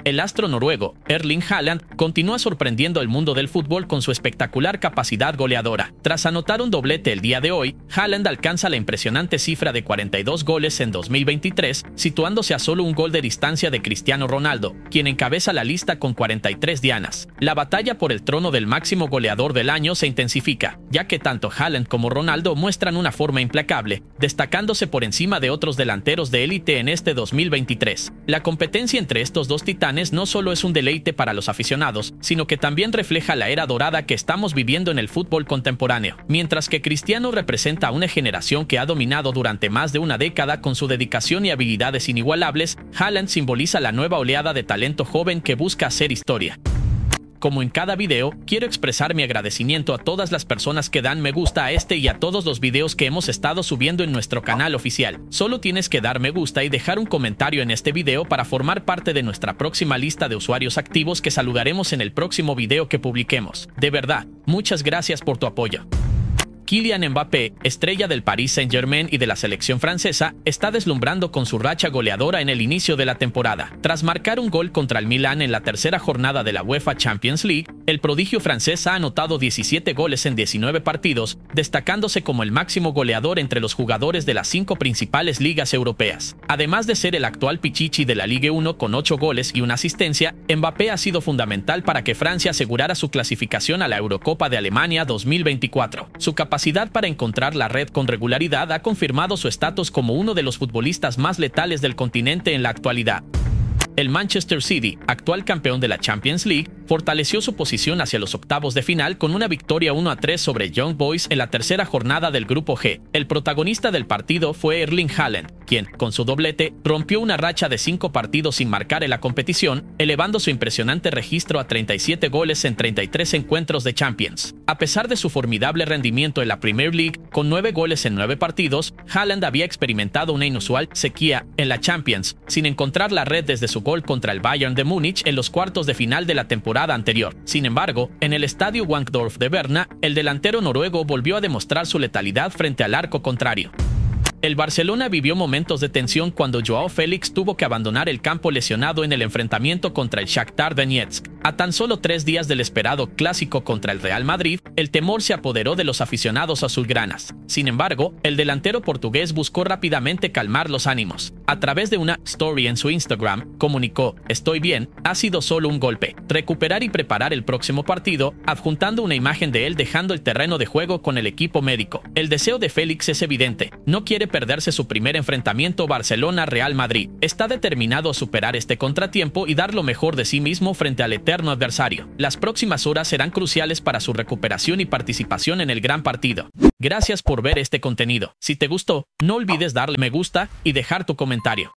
El astro noruego, Erling Haaland, continúa sorprendiendo al mundo del fútbol con su espectacular capacidad goleadora. Tras anotar un doblete el día de hoy, Haaland alcanza la impresionante cifra de 42 goles en 2023, situándose a solo un gol de distancia de Cristiano Ronaldo, quien encabeza la lista con 43 dianas. La batalla por el trono del máximo goleador del año se intensifica, ya que tanto Haaland como Ronaldo muestran una forma implacable, destacándose por encima de otros delanteros de élite en este 2023. La competencia entre estos dos titanes no solo es un deleite para los aficionados, sino que también refleja la era dorada que estamos viviendo en el fútbol contemporáneo. Mientras que Cristiano representa a una generación que ha dominado durante más de una década con su dedicación y habilidades inigualables, Haaland simboliza la nueva oleada de talento joven que busca hacer historia. Como en cada video, quiero expresar mi agradecimiento a todas las personas que dan me gusta a este y a todos los videos que hemos estado subiendo en nuestro canal oficial. Solo tienes que dar me gusta y dejar un comentario en este video para formar parte de nuestra próxima lista de usuarios activos que saludaremos en el próximo video que publiquemos. De verdad, muchas gracias por tu apoyo. Kylian Mbappé, estrella del Paris Saint-Germain y de la selección francesa, está deslumbrando con su racha goleadora en el inicio de la temporada. Tras marcar un gol contra el Milan en la tercera jornada de la UEFA Champions League, el prodigio francés ha anotado 17 goles en 19 partidos, destacándose como el máximo goleador entre los jugadores de las 5 principales ligas europeas. Además de ser el actual pichichi de la Ligue 1 con 8 goles y una asistencia, Mbappé ha sido fundamental para que Francia asegurara su clasificación a la Eurocopa de Alemania 2024. Su capacidad para encontrar la red con regularidad ha confirmado su estatus como uno de los futbolistas más letales del continente en la actualidad. El Manchester City, actual campeón de la Champions League, fortaleció su posición hacia los octavos de final con una victoria 1-3 sobre Young Boys en la tercera jornada del Grupo G. El protagonista del partido fue Erling Haaland, quien, con su doblete, rompió una racha de 5 partidos sin marcar en la competición, elevando su impresionante registro a 37 goles en 33 encuentros de Champions. A pesar de su formidable rendimiento en la Premier League, con 9 goles en 9 partidos, Haaland había experimentado una inusual sequía en la Champions, sin encontrar la red desde su gol contra el Bayern de Múnich en los cuartos de final de la temporada anterior. Sin embargo, en el estadio Wankdorf de Berna, el delantero noruego volvió a demostrar su letalidad frente al arco contrario. El Barcelona vivió momentos de tensión cuando Joao Félix tuvo que abandonar el campo lesionado en el enfrentamiento contra el Shakhtar Donetsk. A tan solo 3 días del esperado clásico contra el Real Madrid, el temor se apoderó de los aficionados azulgranas. Sin embargo, el delantero portugués buscó rápidamente calmar los ánimos. A través de una story en su Instagram, comunicó: "Estoy bien, ha sido solo un golpe. Recuperar y preparar el próximo partido", adjuntando una imagen de él dejando el terreno de juego con el equipo médico. El deseo de Félix es evidente. No quiere perderse su primer enfrentamiento Barcelona-Real Madrid. Está determinado a superar este contratiempo y dar lo mejor de sí mismo frente al eterno adversario. Las próximas horas serán cruciales para su recuperación y participación en el gran partido. Gracias por ver este contenido. Si te gustó, no olvides darle me gusta y dejar tu comentario.